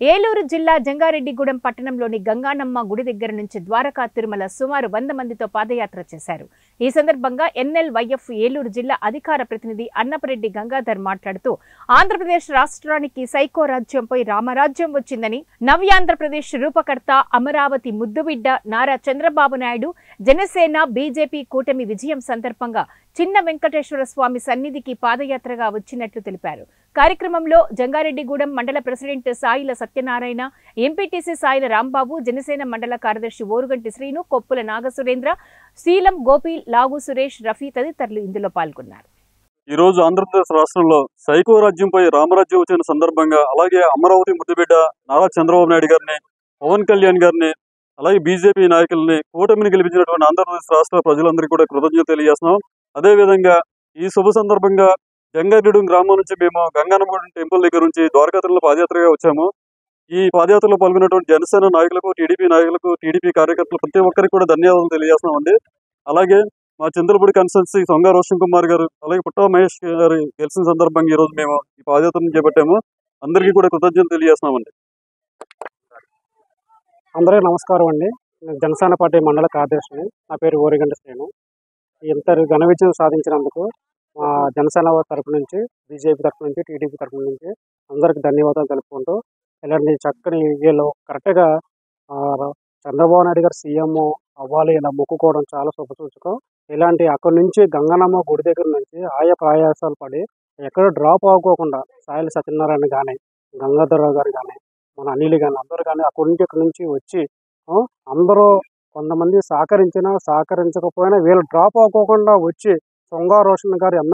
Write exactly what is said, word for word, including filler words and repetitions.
ఏలూరు జిల్లా జంగారెడ్డిగూడెం పట్టణంలోని గంగానమ్మ గుడి దగ్గర నుంచి ద్వారకా తిరుమల సుమారు వంద మందితో పాదయాత్ర చేశారు. ఈ సందర్భంగా ఎన్ఎల్వైఎఫ్ ఏలూరు జిల్లా అధికార ప్రతినిధి అన్నపరెడ్డి గంగాధర్ మాట్లాడుతూ ఆంధ్రప్రదేశ్ రాష్ట్రానికి సైకో రాజ్యంపై రామరాజ్యం వచ్చిందని, నవ్యాంధ్రప్రదేశ్ రూపకర్త అమరావతి ముద్దుబిడ్డ నారా చంద్రబాబు నాయుడు జనసేన బీజేపీ కూటమి విజయం సందర్భంగా చిన్న వెంకటేశ్వర స్వామి సన్నిధికి పాదయాత్రగా వచ్చినట్లు తెలిపారు. కార్యక్రమంలో జంగారెడ్డిగూడెం మండల ప్రెసిడెంట్ సాయిల సత్యనారాయణ, ఎంపీటీసీ సాయిల రాంబాబు, జనసేన మండల కార్యదర్శి ఓరుగంటి శ్రీను, కొప్పుల నాగసురేంద్ర, శీలం గోపి, లాగు సురేష్, రఫీ తదితరులు ఇందులో పాల్గొన్నారు. ఈ రోజు ఆంధ్రప్రదేశ్ రాష్ట్రంలో సైకో రాజ్యంపై రామరాజ్యం వచ్చిన సందర్భంగా అలాగే అమరావతి ముద్దుబిడ్డ నారా చంద్రబాబు నాయుడు గారిని, పవన్ కళ్యాణ్ గారిని, అలాగే బీజేపీ నాయకుల్ని కూటమిని గెలిపించినటువంటి ఆంధ్రప్రదేశ్ రాష్ట్ర ప్రజలందరికీ కూడా కృతజ్ఞత తెలియజేస్తున్నాం. అదేవిధంగా ఈ శుభ సందర్భంగా జంగారెడ్డిగూడెం గ్రామం నుంచి మేము గంగానమ్మ టెంపుల్ దగ్గర నుంచి ద్వారకా తిరుమల పాదయాత్రగా వచ్చాము. ఈ పాదయాత్రలో పాల్గొన్నటువంటి జనసేన నాయకులకు, టీడీపీ నాయకులకు, టీడీపీ కార్యకర్తలు ప్రతి ఒక్కరికి కూడా ధన్యవాదాలు తెలియజేస్తున్నామండి. అలాగే మా చంద్రపూడి కన్సల్సీ సొంగ రోషన్ కుమార్ గారు, అలాగే పుట్ట మహేష్ గారు గెలిచిన సందర్భంగా ఈ రోజు మేము ఈ పాదయాత్రను చేపట్టాము. అందరికీ కూడా కృతజ్ఞతలు తెలియజేస్తున్నామండి. అందరికీ నమస్కారం అండి. జనసేన పార్టీ మండల కార్యదర్శిని. నా పేరు ఓరిగంటి శ్రీను. ఇంత ఘన విజయం సాధించినందుకు మా జనసేన తరపు నుంచి, బీజేపీ తరపు నుంచి, టీడీపీ తరపు నుంచి అందరికి ధన్యవాదాలు తెలుపుకుంటూ, ఇలాంటి చక్కని వీళ్ళు కరెక్ట్గా చంద్రబాబు నాయుడు గారు సీఎం అవ్వాలి ఇలా మొక్కుకోవడం చాలా శుభసూచకం. ఇలాంటి అక్కడి నుంచి గంగనమ్మ గుడి దగ్గర నుంచి ఆయా ప్రయాసాలు పడి ఎక్కడ డ్రాప్ అవ్వకోకుండా సాయిల సత్యనారాయణ కానీ, గంగాధరరావు గారు కానీ, మన అనిల్ కానీ అందరూ కానీ అక్కడి నుంచి ఇక్కడి నుంచి వచ్చి అందరూ కొంతమంది సహకరించినా సహకరించకపోయినా వీళ్ళు డ్రాప్ అవ్వకోకుండా వచ్చి సొంగ రోషన్ గారు